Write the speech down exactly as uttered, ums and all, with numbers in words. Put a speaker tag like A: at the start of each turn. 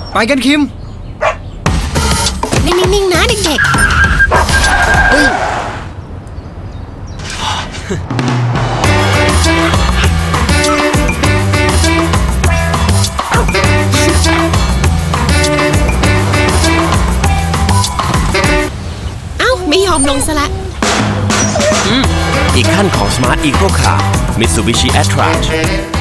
A: ไปกันคิม
B: นิ่งๆนะเด็กๆเฮ้ยเอ้าไม่ยอมลงซะละ
C: อีกขั้นของ Smart Eco Car Mitsubishi Attrage